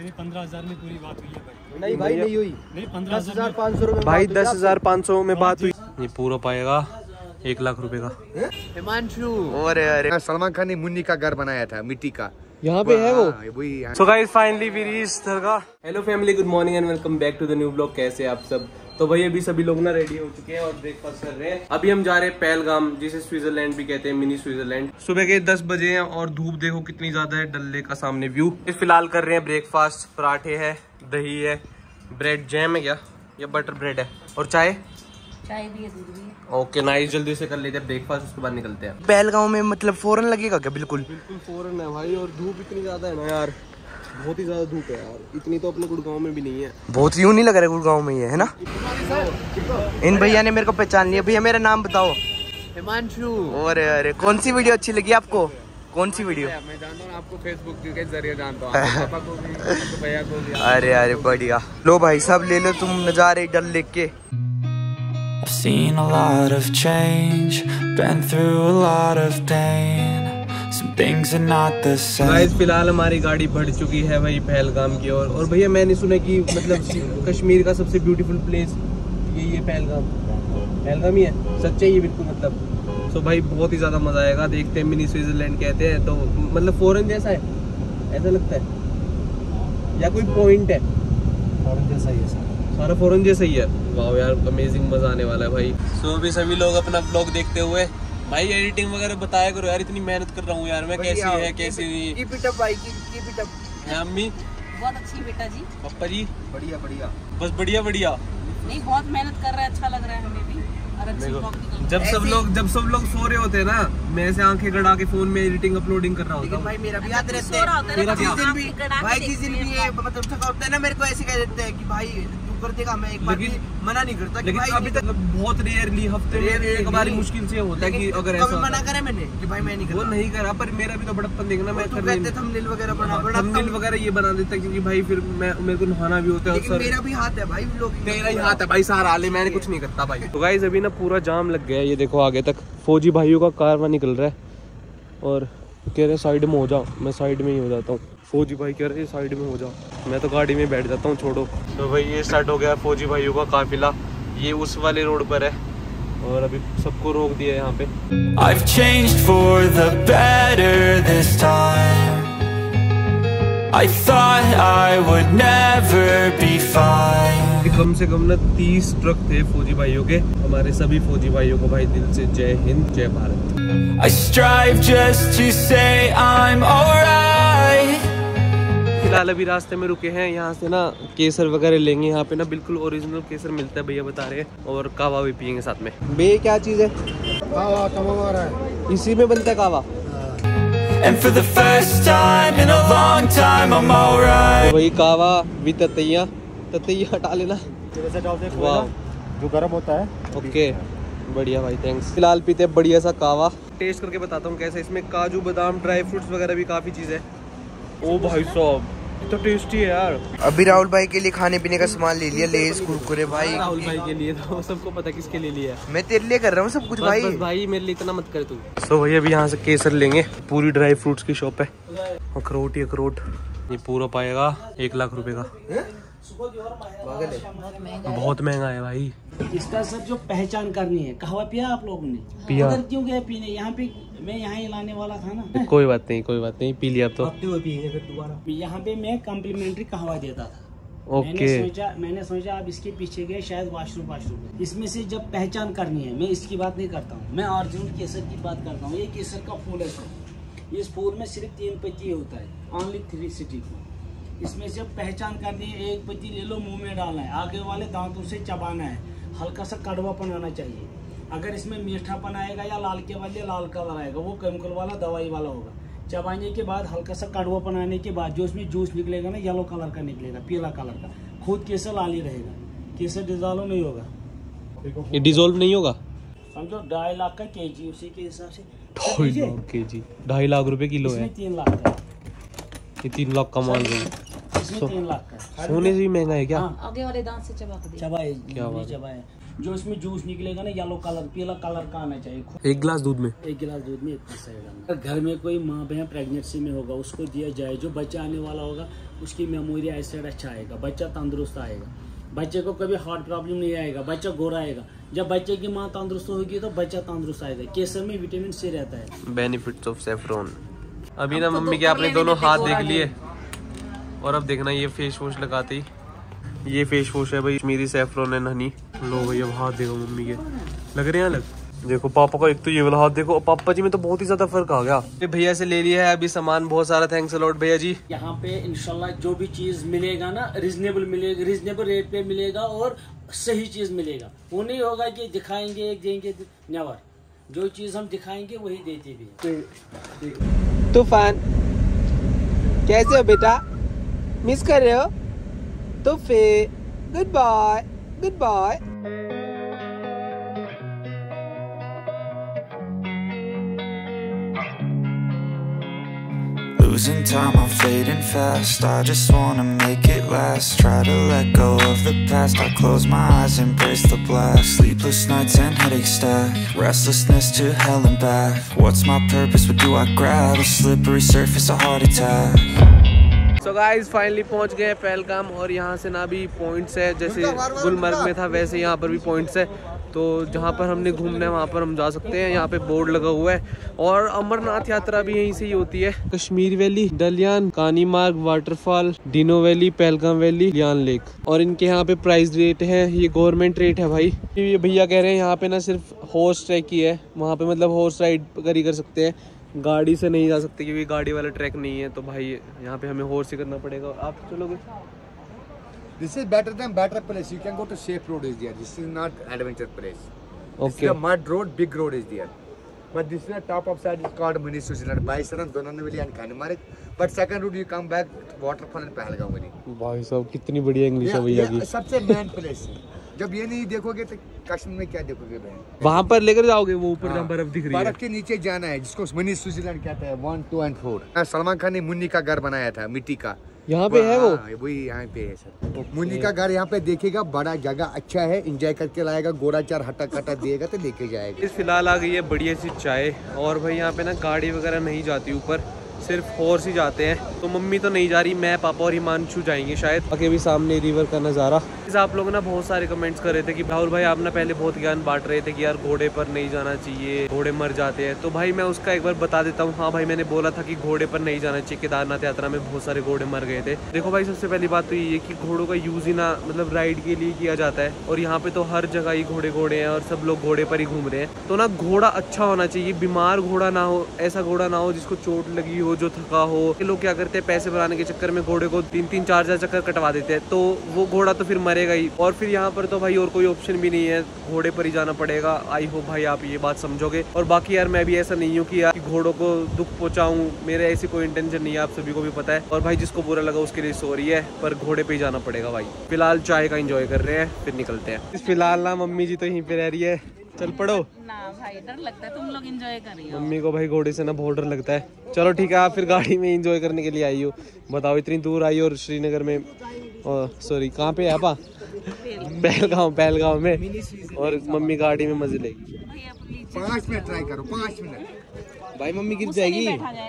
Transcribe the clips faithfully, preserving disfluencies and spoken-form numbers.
नहीं पंद्रह हजार में पूरी बात हुई है भाई। नहीं भाई नहीं हुई, नहीं पंद्रह हजार पाँच सौ रुपए भाई दस हजार पाँच सौ में बात हुई। ये पूरा पाएगा एक लाख रुपए का। हिमांशु अरे अरे सलमान खान ने मुन्नी का घर बनाया था मिट्टी का, यहाँ पे है वो। वही। So guys finally we reach dargah. Hello family, good morning and welcome back to the new blog. कैसे आप सब? तो भाई अभी सभी लोग ना रेडी हो चुके हैं और ब्रेकफास्ट कर रहे हैं। अभी हम जा रहे हैं पहलगाम, जिसे स्विट्जरलैंड भी कहते हैं, मिनी स्विट्जरलैंड। सुबह के दस बजे हैं और धूप देखो कितनी ज्यादा है, डल लेक का सामने व्यू। फिलहाल कर रहे हैं ब्रेकफास्ट। पराठे है, दही है, ब्रेड जैम है क्या, या बटर ब्रेड है, और चाय चाय भी है, दूध भी है। ओके नाइस, जल्दी से कर लेते हैं ब्रेकफास्ट, उसके बाद निकलते हैं। पहलगांव में मतलब फौरन लगेगा क्या? बिल्कुल बिल्कुल फौरन है भाई, और धूप इतनी ज्यादा है ना यार, बहुत ही ज्यादा धूप है यार। इतनी तो अपने गुड़गांव में भी नहीं है। बहुत यूं नहीं लग रहा है गुड़गांव में ये, है ना? इन भैया ने मेरे को पहचान लिया। भैया मेरा नाम बताओ। हिमांशु। अरे अरे कौन सी वीडियो अच्छी लगी आपको? कौन सी वीडियो? मैं जानता हूँ आपको, फेसबुक के जरिए जानता हूँ, पापा को भी, आपके भैया को भी। अरे अरे बढ़िया। लो भाई सब ले लो तुम नजारे डल लेक के। I've seen a lot of change, been through a lot of pain. Some things are not the same. Guys फिलहाल हमारी गाड़ी बढ़ चुकी है भाई पहलगाम की ओर। और, और भैया मैंने सुना कि मतलब कश्मीर का सबसे ब्यूटीफुल प्लेस ये ये पहलगाम पहलगाम ही है। सच्चा ही है बिल्कुल मतलब। सो भाई बहुत ही ज्यादा मजा आएगा। देखते हैं, मिनी स्विट्जरलैंड कहते हैं तो मतलब फॉरेन जैसा है ऐसा लगता है, या कोई पॉइंट है? फॉरेन जैसा ही है, सारा फॉरेन जैसा ही है। वाह यार अमेजिंग, मजा आने वाला है भाई। सो अभी सभी लोग अपना ब्लॉग देखते हुए भाई एडिटिंग वगैरह बताया करो यार, इतनी मेहनत कर रहा हूँ यार मैं। कैसी है कैसी नहीं? कीप इट अप भाई, कीप इट अप। है अम्मी? बहुत अच्छी बेटा जी। पापा जी? बढ़िया बढ़िया, बस बढ़िया बढ़िया। नहीं बहुत मेहनत कर रहा है, अच्छा लग रहा है हमें भी। और अच्छी ब्लॉग निकल जब सब लोग जब सब लोग सो रहे होते हैं ना, मैं ऐसे आंखें गड़ा के फोन में एडिटिंग अपलोडिंग कर रहा होता हूँ। भाई मेरा भी याद रहता सो रहा होता है ना, है। जिस दिन भी आंखें गड़ा के भाई जिस दिन देखते भी हैं ये मतलब थका होता है ना, मेरे को ऐसे कह देते हैं कि भाई तू कर देगा। मैं एक बार भी मना नहीं करता कि लेकिन भाई अभी तक बहुत रेयरली हफ्ते में एक बार मुश्किल से होता है कि अगर कभी ऐसा मना करे मैंने कि भाई मैं नहीं वो करता। नहीं करा, पर मेरा भी तो बड़प्पन देखना। मैं तू कहते थंबनेल वगैरह बना बना थंबनेल वगैरह ये बना देता क्योंकि भाई फिर मैं मेरे को नहाना भी होता है। लेकिन मेरा भी हाथ है भाई व्लॉग। तेरा ही हाथ है भाई, सारा हाल है, मैंने कुछ नहीं करता भाई। तो गाइस अभी ना पूरा जाम लग गया है, ये देखो आगे तक फौजी भाइयों का कारवां निकल रहा है और कह रहे साइड में हो जाओ। मैं साइड में ही हो जाता हूँ। फौजी भाई कह रहे साइड में हो जाओ, मैं तो गाड़ी में बैठ जाता हूँ, छोड़ो। तो भाई ये स्टार्ट हो गया फौजी भाइयों का काफिला। ये उस वाले रोड पर है और अभी सबको रोक दिया है यहाँ पे। I've changed for the better this time. I thought I would never be fine. कम से कम ना तीस ट्रक थे फौजी भाइयों के। हमारे सभी फौजी भाइयों को भाई दिल से जय हिंद जय Bharat. I strive just to say I'm alright. फिलहाल अभी रास्ते में रुके हैं, यहाँ से ना केसर वगैरह लेंगे। यहाँ पे ना बिल्कुल ओरिजिनल केसर मिलता है, भैया बता रहे हैं। और कावा भी पियेंगे साथ में। बे क्या चीज है? कावा कमावा है, इसी में बनता है कावा। And for the first time in a long time I'm alright. तो वही कावा भी ततैया ततैया हटा लेना। वाह जो गर्म होता है। ओके बढ़िया भाई, थैंक्स। फिलहाल पीते हैं बढ़िया सा कावा। टेस्ट करके बताता हूँ कैसा। इसमें काजू बादाम ड्राई फ्रूट्स वगैरह भी काफी चीज है। ओ भाई साहब तो टेस्टी है यार। अभी राहुल भाई के लिए खाने पीने का सामान ले लिया, लेज कुरकुरे भाई। राहुल भाई के लिए तो सबको पता किसके लिए लिया है। मैं तेरे लिए कर रहा हूँ सब कुछ बस, भाई। बस भाई मेरे लिए इतना मत कर तू। तो भैया अभी यहाँ से केसर लेंगे। पूरी ड्राई फ्रूट्स की शॉप है। अखरोट ही अखरोट। ये पूरा पाएगा एक लाख रुपए का। बहुत महंगा है भाई। इसका सर जो पहचान करनी है। कहवा पिया आप लोगों ने? पिया। उधर क्यों गए पीने? यहाँ पे मैं यहाँ ही लाने वाला था ना। कोई बात नहीं कोई बात नहीं, पी लिया अब तो। यहाँ पे मैं कॉम्प्लीमेंट्री कहवा देता था। ओके। मैंने सोचा मैंने सोचा आप इसके पीछे गए शायद वॉशरूम वॉशरूम। इसमें से जब पहचान करनी है, मैं इसकी बात नहीं करता हूँ, मैं ओरिजिनल केसर की बात करता हूँ। ये केसर का फूल है सर। इस फूल में सिर्फ तीन पत्ती होता है, ओनली थ्री सिटी। इसमें से पहचान करनी है, एक पत्ती ले लो मुंह में डालना है, आगे वाले दांतों से चबाना है, हल्का सा कड़वापन आना चाहिए। अगर इसमें मीठापन आएगा या लाल के वाले लाल कलर आएगा, वो केमिकल वाला दवाई वाला होगा। चबाने के बाद हल्का सा कड़वापन आने के बाद जो इसमें जूस निकलेगा ना, येलो कलर का निकलेगा, पीला कलर का, खुद केसर लाल ही रहेगा। केसर डिजोल्व नहीं होगा। ये डिजोल्व नहीं होगा? समझो ढाई लाख का केजी, उसी के हिसाब से ढाई लाख केजी, ढाई लाख रुपए किलो है। इसमें तीन लाख का, ये तीन लाख का मान रही है। इसमें तीन लाख का। सोने से भी महंगा है क्या? हाँ। आगे वाले दांत से चबा के दे। चबाए क्या बात है। चबाए जो इसमें जूस निकलेगा ना येलो कलर पीला कलर का आना चाहिए। एक गिलास दूध में एक गिलास दूध में इतना सही डालना। घर में कोई माँ बहन प्रेगनेंसी में होगा उसको दिया जाए, जो बच्चा आने वाला होगा उसकी मेमोरी एसिड अच्छा आएगा, बच्चा तंदुरुस्त आएगा, बच्चे को कभी हार्ट प्रॉब्लम नहीं आएगा, बच्चा गोरा आएगा। जब बच्चे की माँ तंदुरुस्त होगी तो बच्चा तंदुरुस्त आएगा। केसर में विटामिन सी रहता है। Benefits of saffron. अभी ना मम्मी के आपने दोनों हाथ देख लिए और अब देखना ये फेस वॉश लगाते ही, ये फेस वॉश है भाई मेरी सैफरॉन एंड हनी। लो भाई अब हाथ देखो मम्मी के लग रहे हैं अलग। देखो पापा का एक तो ये वाला हाथ देखो, पापा जी में तो बहुत ही ज्यादा फर्क आ गया। भैया से ले लिया है अभी सामान बहुत सारा, थैंक्स अलॉट भैया जी। यहाँ पे इंशाल्लाह जो भी चीज मिलेगा ना रिजनेबल मिलेगा, रिजनेबल रेट पे मिलेगा और सही चीज मिलेगा। वो नहीं होगा कि दिखाएंगे एक देंगे, नेवर। जो चीज हम दिखाएंगे वही देते भी। तूफान कैसे हो बेटा, मिस कर रहे हो? तो फिर good bye good bye. Losing time, I'm fading fast. I just wanna make it last. Try to let go of the past. I close my eyes, embrace the blast. Sleepless nights and headaches stack. Restlessness to hell and back. What's my purpose? What do I grab? A slippery surface, a heart attack. So guys, finally पहुंच गए पहलगाम और यहाँ से ना भी points है, जैसे गुलमर्ग में था वैसे यहाँ पर भी पॉइंट्स है। तो जहाँ पर हमने घूमना है वहाँ पर हम जा सकते हैं। यहाँ पे बोर्ड लगा हुआ है और अमरनाथ यात्रा भी यहीं से ही होती है। कश्मीर वैली, डलियान, कानीमार्ग वाटरफॉल, डिनो वैली, पहलगाम वैली, लियान लेक। और इनके यहाँ पे प्राइस रेट है, ये गवर्नमेंट रेट है भाई। ये भैया कह रहे हैं यहाँ पे ना सिर्फ हॉर्स ट्रैक ही है, वहाँ पे मतलब हॉर्स राइड करी कर सकते हैं, गाड़ी से नहीं जा सकते क्योंकि गाड़ी वाला ट्रैक नहीं है। तो भाई यहाँ पे हमें हॉर्स ही करना पड़ेगा। आप चलोगे? This is better than better place. You can go to safe road is there. This is not adventure place. Okay. This is a mud road, big road is there. But this is the top of side is called Mini Switzerland. Baisaran, Donanvili and Kanimarik. But second route you come back to waterfall and Pahalgam. भाई साहब कितनी बढ़िया English है भैया की। सबसे main place है। जब ये नहीं देखोगे तो कश्मीर में क्या देखोगे बहन? वहाँ पर लेकर जाओगे वो ऊपर जहाँ बर्फ दिख रही है। बर्फ के नीचे जाना है जिसको मिनी स्विट्जरलैंड कहते हैं। One two and four. Salman Khan ने मुन्नी का घर बनाया था मिट्टी का, यहाँ पे है वो, वही यहाँ पे है सर। मुन्नी का घर यहाँ पे देखेगा, बड़ा जगह अच्छा है, एंजॉय करके लाएगा, गोरा चार हटा कटा देगा तो लेके जाएगा। इस फिलहाल आ गई है बढ़िया सी चाय और भाई यहाँ पे ना गाड़ी वगैरह नहीं जाती ऊपर, सिर्फ हॉर्स ही जाते हैं। तो मम्मी तो नहीं जा रही, मैं पापा और हिमांशु जाएंगे शायद। आगे भी सामने रिवर का नज़ारा। आप लोग ना बहुत सारे कमेंट्स कर रहे थे कि राहुल भाई आप ना पहले बहुत ज्ञान बांट रहे थे कि यार घोड़े पर नहीं जाना चाहिए, घोड़े मर जाते हैं। तो भाई मैं उसका एक बार बता देता हूँ। हाँ भाई मैंने बोला था कि घोड़े पर नहीं जाना चाहिए, केदारनाथ यात्रा में बहुत सारे घोड़े मर गए थे। देखो भाई सबसे पहली बात तो ये है कि घोड़ों का यूज़ ही ना मतलब राइड के लिए किया जाता है और यहाँ पे तो हर जगह ही घोड़े घोड़े हैं और सब लोग घोड़े पर ही घूम रहे हैं। तो ना घोड़ा अच्छा होना चाहिए, बीमार घोड़ा ना हो, ऐसा घोड़ा ना हो जिसको चोट लगी हो, जो थका हो। लोग क्या करते हैं पैसे बनाने के चक्कर में घोड़े को तीन तीन चार चार चक्कर कटवा देते हैं, तो वो घोड़ा तो फिर मरेगा ही। और फिर यहाँ पर तो भाई और कोई ऑप्शन भी नहीं है, घोड़े पर ही जाना पड़ेगा। आई होप भाई आप ये बात समझोगे। और बाकी यार मैं भी ऐसा नहीं हूँ कि यार घोड़ों को दुख पहुँचाऊँ, मेरे ऐसी कोई इंटेंशन नहीं है, आप सभी को भी पता है। और भाई जिसको बुरा लगा उसके लिए सॉरी है, पर घोड़े पे ही जाना पड़ेगा भाई। फिलहाल चाय का एंजॉय कर रहे हैं, फिर निकलते हैं। फिलहाल ना मम्मी जी तो यहीं पे रह रही है, चल पड़ो ना भाई, डर लगता है, तुम लोग एंजॉय करिए। मम्मी को भाई घोड़े से ना बहुत डर लगता है। चलो ठीक है, आप फिर गाड़ी में एंजॉय करने के लिए आई हो। बताओ इतनी दूर आई और श्रीनगर में, सॉरी कहाँ पे है आपा? पहलगाम, पहलगाम में। और मम्मी गाड़ी में मजे लेगी। पाँच मिनट ट्राई करो, पाँच मिनट। भाई मम्मी गिर जाएगी,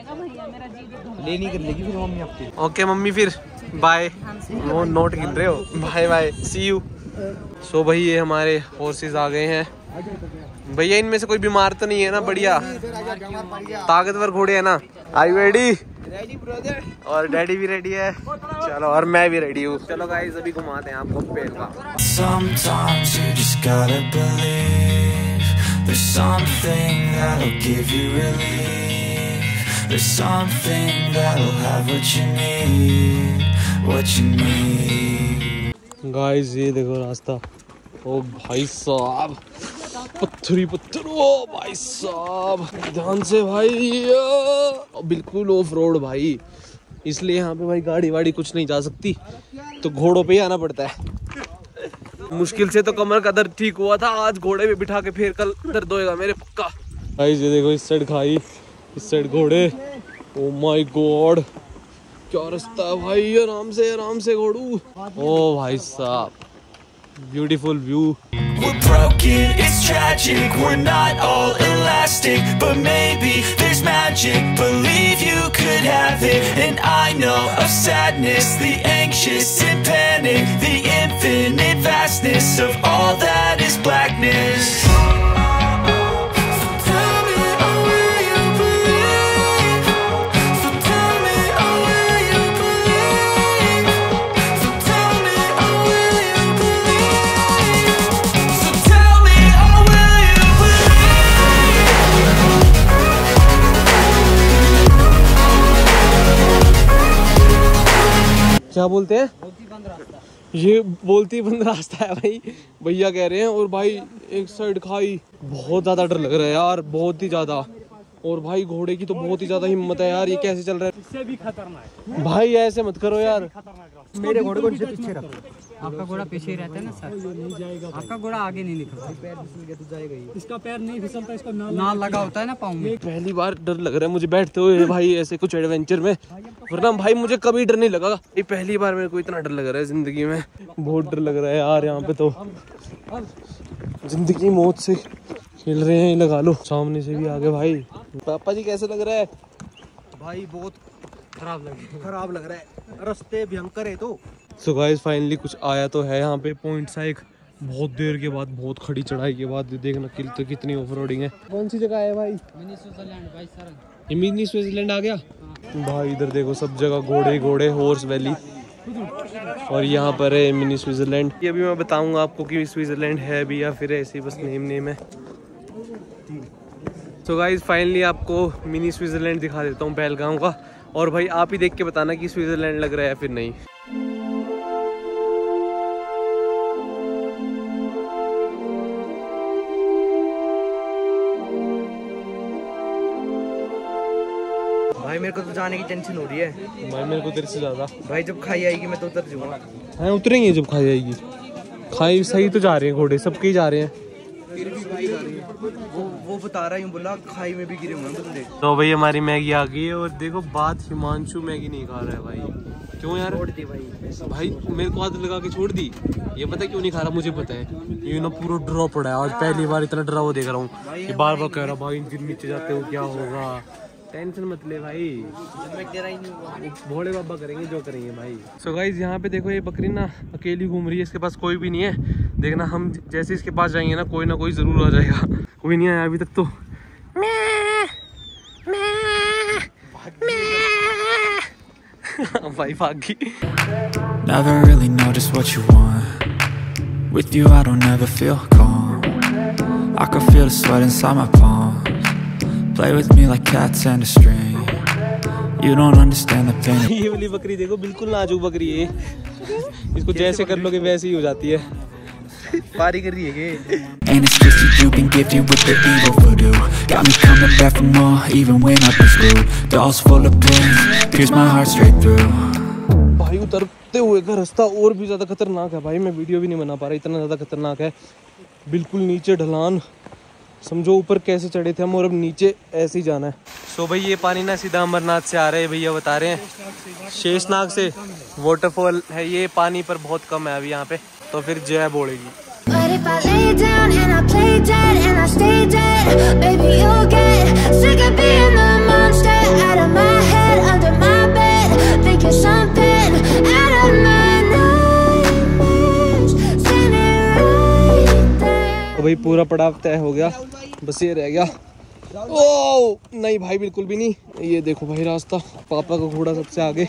ले नहीं कर लेगी फिर मम्मी आपकी। ओके मम्मी फिर बाय। वो नोट गिन रहे हो, bye bye, see you. So भाई ये हमारे हॉर्सेस आ गए हैं। भैया इनमें से कोई बीमार तो नहीं है ना? बढ़िया ताकतवर घोड़े है ना? I ready? Ready brother. और डैडी भी रेडी है। चलो और मैं भी रेडी हूँ। चलो गाइस अभी घुमाते हैं आपको Pahalgam. Sometimes you just gotta believe there's something that'll give you relief. There's something that'll have what you need, what you need. Guys ये देखो रास्ता, ओ भाई साहब पत्थरी पत्थर, ओ भाई साहब ध्यान से भाई, बिल्कुल ऑफ रोड भाई, इसलिए यहाँ पे भाई गाड़ी वाड़ी कुछ नहीं जा सकती, तो घोड़ों पे ही आना पड़ता है। मुश्किल से तो कमर का दर्द ठीक हुआ था, आज घोड़े पे बिठा के फिर कल दर्द होएगा मेरे पक्का। भाई ये देखो इस साइड खाई, इस साइड घोड़े, ओ माय गॉड क्या रास्ता है भाई, आराम से आराम से घोड़ू। ओ भाई साहब beautiful view. we're broken, it's tragic. We're not all elastic, but maybe there's magic. Believe you could have it. And I know of sadness, the anxious and panic, the infinite vastness of all that is blackness. क्या बोलते हैं? ये बोलती बंद रास्ता है भाई, भैया कह रहे हैं। और भाई एक साइड खाई, बहुत ज्यादा डर लग रहा है यार, बहुत ही ज्यादा। और भाई घोड़े की तो बहुत ही ज्यादा हिम्मत है यार, ये कैसे चल रहा है? इससे भी खतरनाक है भाई, ऐसे मत करो यार। मेरे घोड़े को पीछे रखो। आपका घोड़ा पीछे ही रहता है ना सर, नहीं जाएगा। आपका घोड़ा आगे नहीं निकलता, पैर फिसल गया तो जाएगा ही। इसका पैर नहीं फिसलता, इसका नाल लगा होता है ना पाँव में। पहली बार डर लग रहा है मुझे बैठते हुए भाई ऐसे कुछ एडवेंचर में, वरना भाई मुझे कभी डर नहीं लगा। ये पहली बार मेरे को इतना डर लग रहा है जिंदगी में, बहुत डर लग रहा है यार। यहाँ पे तो जिंदगी मौत से खेल रहे हैं, लगा लो। सामने से भी आगे भाई। पापा जी कैसे लग रहा है? भाई बहुत खराब लग खराब लग रहा है, रास्ते भयंकर है। तो सो गाइस फाइनली कुछ आया तो है यहाँ पे पॉइंट सा एक, बहुत देर के बाद, बहुत खड़ी चढ़ाई के बाद। देखना कि तो कितनी ऑफ रोडिंग है। कौन सी जगह है भाई? मिनी स्विट्जरलैंड भाई सर। ये मिनी स्विट्जरलैंड आ गया भाई। इधर देखो सब जगह घोड़े घोड़े, हॉर्स वैली, और यहाँ पर है मिनी स्विट्जरलैंड। ये अभी मैं बताऊंगा आपको कि स्विट्जरलैंड है भी या फिर ऐसे बस नेम नेम है। सो गाइस फाइनली आपको मिनी स्विट्जरलैंड दिखा देता हूँ पहलगाम का, और भाई आप ही देख के बताना कि स्विट्जरलैंड लग रहा है फिर नहीं। भाई मेरे को तो जाने की टेंशन हो रही है भाई, मेरे को तेरे से ज्यादा। भाई जब खाई आएगी मैं तो उतर जाऊंगा। हाँ उतरेंगे जब खाई आएगी। खाई सही तो जा रहे हैं घोड़े, सबके ही जा रहे हैं। फिर भी भाई वो वो बता रहा हूँ, बोला खाई में भी गिरे हुए बंदे। तो भाई हमारी मैगी आ गई है, और देखो बात, हिमांशु मैगी नहीं खा रहा है भाई। क्यों यार? छोड़ दी भाई। भाई मेरे को आदत लगा के छोड़ दी। ये पता है क्यों नहीं खा रहा? मुझे पता है, ये ना पूरा डरा पड़ा है। आज पहली बार इतना डरा हुआ देख रहा हूँ, ये बार बार कह रहा भाई इनके नीचे जाते हो क्या होगा। टेंशन मत ले भाई, भोले बाबा करेंगे जो करेंगे भाई। सो so गाइज यहाँ पे देखो ये बकरी ना अकेली घूम रही है, इसके पास कोई भी नहीं है। देखना हम जैसे इसके पास जाएंगे ना, कोई ना कोई जरूर आ जाएगा। कोई नहीं आया अभी तक तो। भाई भाग गई। Never really know just what you want. With you I don't ever feel calm. I can feel the sweat inside my palms. Play with me like cats and a string. You don't understand the pain. ये वाली बकरी देखो, बिल्कुल नाजुक बकरी है। इसको जैसे कर लोगे वैसे ही हो जाती है। पारी कर रही है ये। And it's just that you've been gifted with the evil voodoo. Got me coming back for more even when I've been screwed. Dolls full of pain, pierce my heart straight through. भाई उतरते हुए का रास्ता और भी ज्यादा खतरनाक है भाई, मैं वीडियो भी नहीं बना पा रहा, इतना ज्यादा खतरनाक है। बिल्कुल नीचे ढलान, समझो ऊपर कैसे चढ़े थे हम, और अब नीचे ऐसे ही जाना है। सो भाई ये पानी ना सीधा अमरनाथ से आ रहा है, भैया बता रहे हैं शेषनाग से वाटरफॉल है। ये पानी पर बहुत कम है अभी यहाँ पे, तो फिर जय बोलेगी। तो भाई पूरा पड़ाव तय हो गया, बस ये रह गया। ओ नहीं भाई बिल्कुल भी नहीं। ये देखो भाई रास्ता, पापा का घोड़ा सबसे आगे।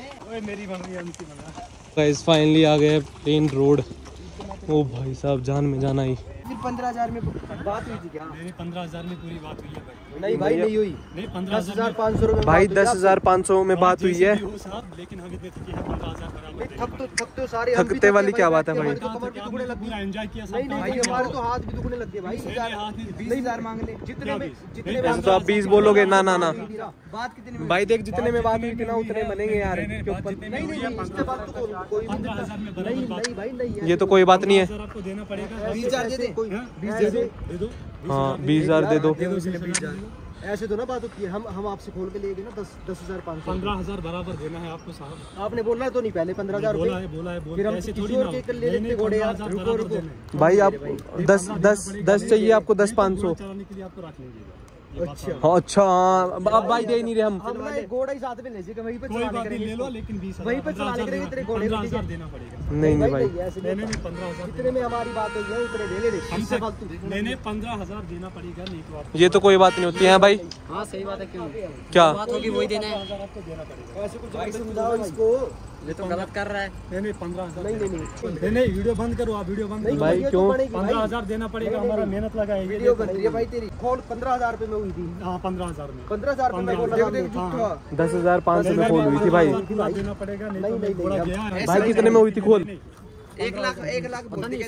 गाइस फाइनली आ गए प्लेन रोड। ओ भाई साहब जान में जाना ही। पंद्रह हजार में बात हुई थी क्या? मेरी पंद्रह हजार में पूरी बात हुई है भाई। नहीं भाई नहीं हुई। नहीं पंद्रह दस हजार पाँच सौ रुपए भाई दस हजार पाँच सौ में बात हुई है। लेकिन हमें पंद्रह हजार थक तो थक तो सारे थकते वाली क्या बात है भाई? पूरा एंजॉय किया। नहीं नहीं भाई हमारे तो हाथ भी दुखने लग गए भाई। बीस हजार मांग ले जितने में जितने में। तो आप बीस बोलोगे ना ना ना बात कितने में? भाई देख जितने में बात हुई थी ना उतने बनेंगे यार। नहीं नहीं इससे बात तो कोई नहीं नहीं भाई नहीं है। ये तो कोई बात नहीं है। आपको देना पड़ेगा। बीस हजार दे दे, बीस दे दो। हाँ बीस हजार दे दो। ऐसे तो ना बात होती है, हम हम आपसे खोल के ले गए ना दस दस हजार पाँच सौ पंद्रह हजार बराबर देना है आपको साहब। आपने बोला तो नहीं पहले पंद्रह हजार बोला है, बोला है, फिर हम किसी और के ले लेते घोड़े यार। रुको रुको भाई आप दस दस दस चाहिए आपको, दस पाँच सौ चलाने के लिए आपको रख लेंगे। अच्छा हाँ अच्छा हाँ, अब भाई दे नहीं रहे हम। हम ना एक घोड़ा ही साथ में ले जाएगा, वहीं पे चलाने करेंगे, ले लो लेकिन बीस वहीं पे चलाने करेंगे तेरे घोड़े को देना पड़ेगा। नहीं नहीं भाई नहीं नहीं पंद्रह हजार इतने में हमारी बात हुई है, इतने ले ले हमसे फालतू नहीं नहीं पंद्रह हजार देना पड़ेगा। नहीं तो आप ये तो कोई बात नहीं होती है भाई। हाँ सही बात है, क्यों क्या बात होगी वही देना है, आपको देना पड़ेगा। ऐसे कुछ भाई समझाओ इसको, ये तो गलत कर रहा है। नहीं नहीं पंद्रह हजार नहीं नहीं नहीं वीडियो बंद करो आप, वीडियो बंद करो भाई क्यों पंद्रह हजार देना पड़ेगा, हमारा मेहनत लगा है। वीडियो बन रही है भाई तेरी, खोल पंद्रह हजार रुपए में हुई थी। हाँ पंद्रह हजार में पंद्रह हजार में दस हजार पाँच सौ में खोल हुई थी भाई। देना पड़ेगा नहीं नहीं भाई कितने में हुई थी खोल? एक लाख एक लाख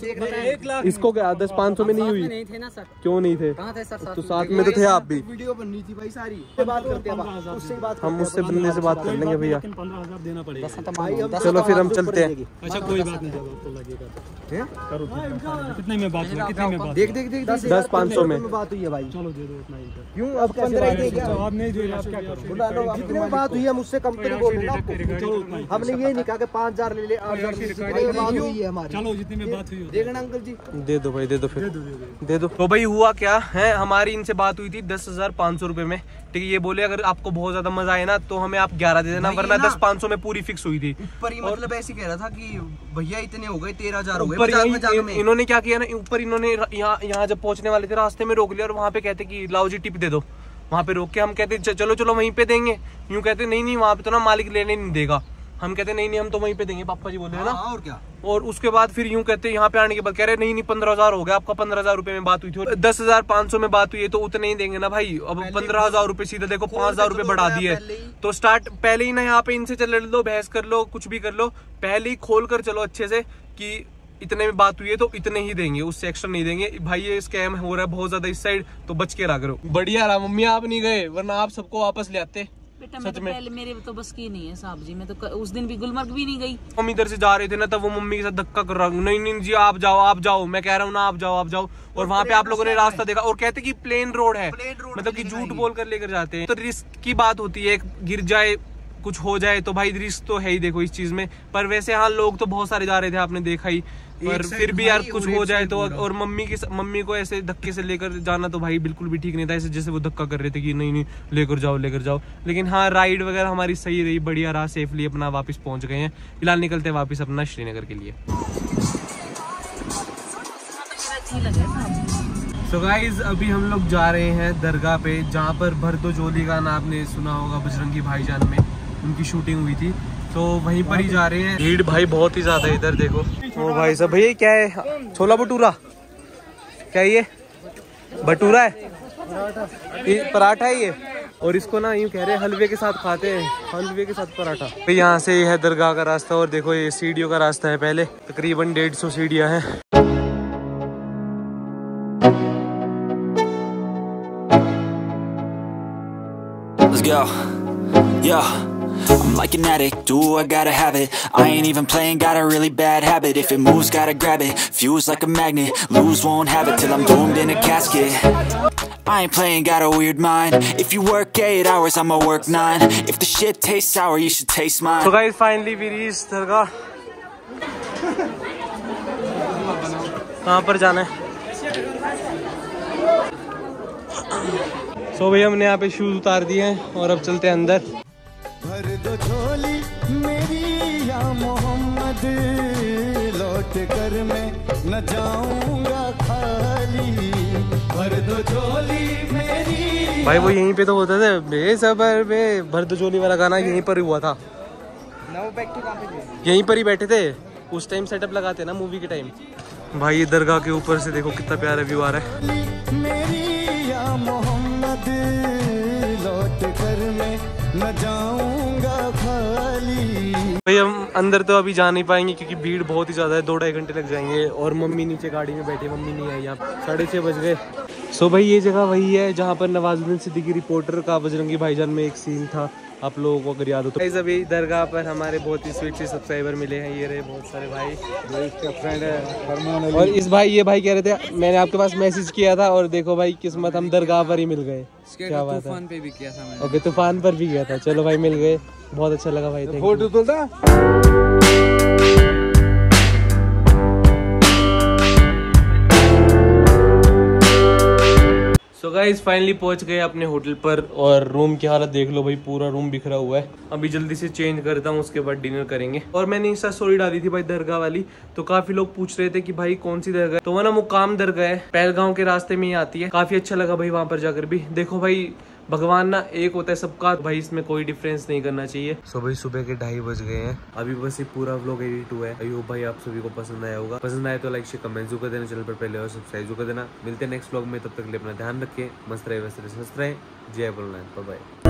एक लाख इसको क्या दस पाँच सौ में नहीं हुई? नहीं थे ना सर। क्यों नहीं थे? कहाँ थे सर? तो साथ में तो थे आप भी। वीडियो बननी थी भाई सारी, बात करते हैं उससे बात हम उससे बंदे से बात कर लेंगे भैया। पंद्रह हजार देना पड़ेगा। चलो फिर हम चलते हैं। अच्छा कोई बात नहीं, जब आपको लगेगा करो। कितने में बात हुई, कितने में बात? देख देख देख दस पाँच सौ में बात हुई है भाई। चलो दे दो उतना ही। क्यों अब पंद्रह ही देगा? आप नहीं दे आप क्या करो? बुला लो, कितने में बात हुई है मुझसे कम तो नहीं बोलूंगा आपको। हमने ये नहीं कहा कि पाँच हजार ले ले, आठ हजार बात हुई है हमारी। चलो जितने में बात हुई देखना अंकल जी, दे दो भाई, दे दो फिर दे दो। तो भाई हुआ क्या है, हमारी इनसे बात हुई थी दस हजार पाँच सौ रुपए में। ठीक है, ये बोले अगर आपको बहुत ज्यादा मजा आए ना तो हमें आप ग्यारह दे देना, वरना दस पाँच सौ में पूरी फिक्स हुई थी। ऊपर ही मतलब ऐसे कह रहा था कि भैया इतने हो गए, तेरह हजार हो गए। इन्होंने क्या किया ना, ऊपर इन्होंने यहाँ यहाँ जब पहुंचने वाले थे रास्ते में रोक लिया और वहाँ पे कहते कि लाओ जी टिप दे दो। वहाँ पे रोक के हम कहते चलो चलो वहीं पे देंगे, यूँ कहते नहीं नहीं वहाँ पे तो ना मालिक लेने नहीं देगा। हम कहते नहीं नहीं हम तो वहीं पे देंगे, पापा जी बोले है ना। और क्या, और उसके बाद फिर यूं कहते यहाँ पे आने के बाद कह रहे नहीं नहीं पंद्रह हजार हो गया आपका, पंद्रह हजार रुपए में बात हुई थी और दस हजार पाँच सौ में बात हुई है तो उतने ही देंगे ना भाई। अब पंद्रह हजार रुपए सीधा देखो पाँच हजार रुपए बढ़ा दिए, तो स्टार्ट पहले ही ना यहाँ पे इनसे चल लो, बहस कर लो, कुछ भी कर लो, पहले ही खोल कर चलो अच्छे से कि इतने में बात हुई है तो इतने ही देंगे, उससे एक्स्ट्रा नहीं देंगे भाई। ये स्कैम हो रहा है बहुत ज्यादा इस साइड, तो बच के रहा करो। बढ़िया रहा मम्मी आप नहीं गए, वरना आप सबको वापस ले आते। बेटा मैं तो पहले मेरे तो बस की नहीं है साहब जी, मैं तो उस दिन भी गुलमर्ग भी नहीं गई। हम इधर से जा रहे थे ना, तब वो मम्मी के साथ धक्का कर रहा हूँ, नहीं नहीं जी आप जाओ आप जाओ, मैं कह रहा हूँ ना आप जाओ आप जाओ। और वहाँ पे आप लोगों ने रास्ता देखा और कहते कि प्लेन रोड है, मतलब कि झूठ बोल कर लेकर जाते हैं। तो रिस्क की बात होती है, गिर जाए कुछ हो जाए तो भाई रिस्क तो है ही देखो इस चीज में। पर वैसे हाँ लोग तो बहुत सारे जा रहे थे, आपने देखा ही, पर फिर भी यार कुछ हो जाए तो। और मम्मी की मम्मी को ऐसे धक्के से लेकर जाना तो भाई बिल्कुल भी ठीक नहीं था, ऐसे जैसे वो धक्का कर रहे थे कि नहीं नहीं लेकर जाओ लेकर जाओ। लेकिन हाँ राइड वगैरह हमारी सही रही, बढ़िया रहा, सेफली अपना वापस पहुंच गए हैं। फिलहाल निकलते हैं वापस अपना श्रीनगर के लिए। सो गाइज अभी हम लोग जा रहे हैं दरगाह पे, जहाँ पर भरदोजोली गाना आपने सुना होगा, बजरंगी भाईजान में उनकी शूटिंग हुई थी, तो वहीं पर ही जा रहे हैं। भीड़ भाई बहुत ही ज्यादा है इधर देखो। ओ भाई साहब भैया क्या है, छोला भटूरा क्या ये भटूरा है, ये पराठा है ये, और इसको ना यूँ कह रहे हैं हलवे के साथ खाते हैं, हलवे के साथ पराठा। तो यहाँ से है दरगाह का रास्ता, और देखो ये सीढ़ियों का रास्ता है, पहले तकरीबन डेढ़ सौ सीढ़ियाँ हैं। Let's go, yo. I'm like an addict, do I gotta have it. I ain't even playing, got a really bad habit. If it moves, gotta grab it, fuse like a magnet. Lose, won't have it till I'm doomed in a casket. I ain't playing, got a weird mind. If you work eight hours, I'ma work nine. If the shit tastes sour, you should taste mine. So guys, finally we reached दरगाह। कहाँ पर जाना है? सो भाई हमने यहाँ पे shoes उतार दिए हैं और अब चलते हैं अंदर। भर दो झोली मेरी या मोहम्मद, लौट कर मैं न जाऊंगा खाली। भर दो झोली मेरी। भाई वो यहीं पे तो होता था बेसबर बे, भर दो झोली वाला गाना यहीं पर ही हुआ था। यहीं पर ही बैठे थे उस टाइम, सेटअप लगाते ना मूवी के टाइम। भाई ये दरगाह के ऊपर से देखो कितना प्यारा व्यू आ रहा है। मेरी या मोहम्मद, लौट कर मैं न जाऊंगा खाली। भाई हम अंदर तो अभी जा नहीं पाएंगे क्योंकि भीड़ बहुत ही ज्यादा है, दो ढाई घंटे लग जाएंगे। और मम्मी नीचे गाड़ी में बैठी, मम्मी नहीं आई, यहाँ साढ़े छः बज गए। सो भाई ये जगह वही है जहाँ पर नवाजुद्दीन सिद्दीकी रिपोर्टर का बजरंगी भाईजान में एक सीन था, आप लोगों को अगर याद हो तो। गाइस अभी दरगाह पर हमारे बहुत ही स्वीट से सब्सक्राइबर मिले हैं, ये रहे बहुत सारे भाई, इसका फ्रेंड है फरमान अली। और इस भाई ये भाई कह रहे थे मैंने आपके पास मैसेज किया था और देखो भाई किस्मत हम दरगाह पर ही मिल गए। क्या बात है, तूफान पे भी किया था मैंने। ओके तूफान पर भी किया था, चलो भाई मिल गए, बहुत अच्छा लगा भाई। फोटो तो था। सो गाइस फाइनली पहुंच गए अपने होटल पर और रूम की हालत देख लो भाई, पूरा रूम बिखरा हुआ है। अभी जल्दी से चेंज करता हूँ, उसके बाद डिनर करेंगे। और मैंने इंस्टा स्टोरी डाली थी भाई दरगाह वाली, तो काफी लोग पूछ रहे थे कि भाई कौन सी दरगाह है, तो वो ना मुकाम दरगाह है, पहलगांव के रास्ते में ही आती है। काफी अच्छा लगा भाई वहां पर जाकर भी। देखो भाई भगवान ना एक होता है सबका, भाई इसमें कोई डिफरेंस नहीं करना चाहिए। सो भाई सुबह के ढाई बज गए हैं, अभी बस ये पूरा व्लॉग एडिट हुआ है। आई होप भाई आप सभी को पसंद आया होगा, पसंद आए तो लाइक शेयर कमेंट जरूर कर देना, चैनल पर पहले और सब्सक्राइब जरूर कर देना। मिलते हैं नेक्स्ट व्लॉग में, तब तक के लिए अपना ध्यान रखें, मस्त रहे वैसे स्वस्थ रहे। जय बोलना, बाय बाय।